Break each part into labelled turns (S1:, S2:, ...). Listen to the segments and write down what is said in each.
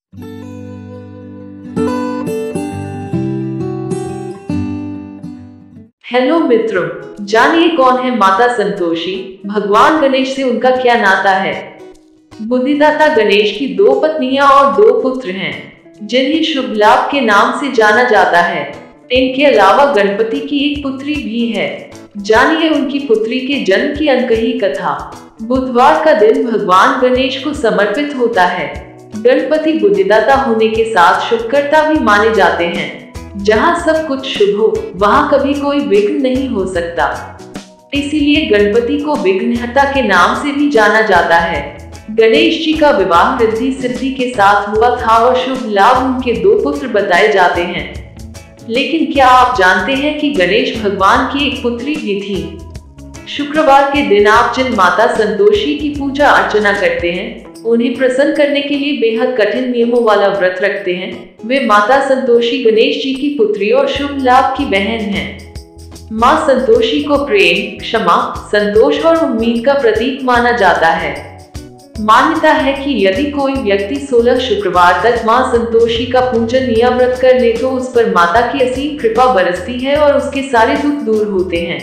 S1: Hello मित्रों, जानिए कौन है माता संतोषी। भगवान गणेश से उनका क्या नाता है। बुद्धिदाता गणेश की 2 पत्नियां और 2 पुत्र हैं, जिन्हें शुभ लाभ के नाम से जाना जाता है। इनके अलावा गणपति की एक पुत्री भी है। जानिए उनकी पुत्री के जन्म की अनकही कथा। बुधवार का दिन भगवान गणेश को समर्पित होता है। गणपति बुद्धिदाता होने के साथ शुभकर्ता भी माने जाते हैं। जहाँ सब कुछ शुभ हो, वहाँ कभी कोई विघ्न नहीं हो सकता। इसीलिए गणपति को विघ्नहर्ता के नाम से भी जाना जाता है। गणेश जी का विवाह रिद्धि सिद्धि के साथ हुआ था और शुभ लाभ उनके 2 पुत्र बताए जाते हैं। लेकिन क्या आप जानते हैं कि गणेश भगवान की एक पुत्री भी थी। शुक्रवार के दिन आप जिन माता संतोषी की पूजा अर्चना करते हैं, उन्हें प्रसन्न करने के लिए बेहद कठिन नियमों वाला व्रत रखते हैं, वे माता संतोषी गणेश जी की पुत्री और शुभ लाभ की बहन हैं। मां संतोषी को प्रेम, क्षमा, संतोष और उम्मीद का प्रतीक माना जाता है। मान्यता है कि यदि कोई व्यक्ति 16 शुक्रवार तक मां संतोषी का पूजन या व्रत कर ले तो उस पर माता की असीम कृपा बरसती है और उसके सारे दुख दूर होते हैं।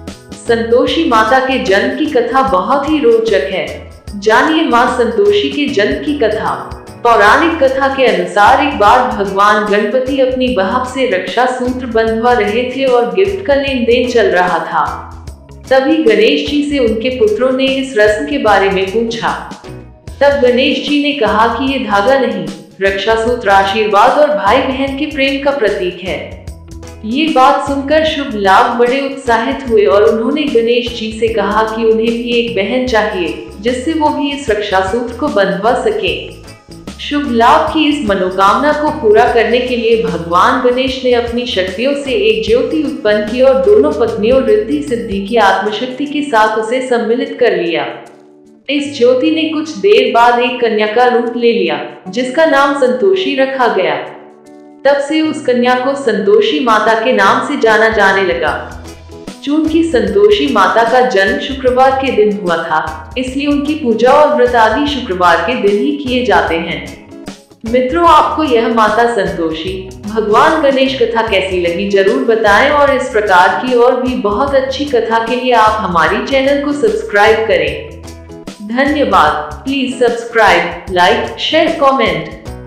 S1: संतोषी माता के जन्म की कथा बहुत ही रोचक है। जानिए मां संतोषी के जन्म की कथा। पौराणिक कथा के अनुसार एक बार भगवान गणपति अपनी बहन से रक्षा सूत्र बंधवा रहे थे और गिफ्ट का लेन देन चल रहा था। तभी गणेश जी से उनके पुत्रों ने इस रस्म के बारे में पूछा। तब गणेश जी ने कहा कि ये धागा नहीं, रक्षा सूत्र आशीर्वाद और भाई बहन के प्रेम का प्रतीक है। ये बात सुनकर शुभ लाभ बड़े उत्साहित हुए और उन्होंने गणेश जी से कहा कि उन्हें भी एक बहन चाहिए, जिससे वो भी इस रक्षा सूत्र को बंधवा सके। शुभ लाभ की इस मनोकामना को पूरा करने के लिए भगवान गणेश ने अपनी शक्तियों से एक ज्योति उत्पन्न की और दोनों पत्नियों रिद्धि सिद्धि की आत्मशक्ति के साथ उसे सम्मिलित कर लिया। इस ज्योति ने कुछ देर बाद एक कन्या का रूप ले लिया, जिसका नाम संतोषी रखा गया। तब से उस कन्या को संतोषी माता के नाम से जाना जाने लगा। चूंकि संतोषी माता का जन्म शुक्रवार के दिन हुआ था, इसलिए उनकी पूजा और व्रत आदि शुक्रवार के दिन ही किए जाते हैं। मित्रों, आपको यह माता संतोषी, भगवान गणेश कथा कैसी लगी जरूर बताएं और इस प्रकार की और भी बहुत अच्छी कथा के लिए आप हमारी चैनल को सब्सक्राइब करें। धन्यवाद। Please subscribe, like, share, comment.